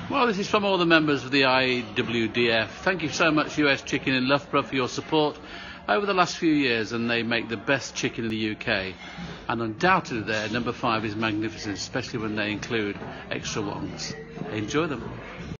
Well, this is from all the members of the IWDF. Thank you so much, US Chicken in Loughborough, for your support over the last few years, and they make the best chicken in the UK. And undoubtedly their number 5 is magnificent, especially when they include extra wongs. Enjoy them.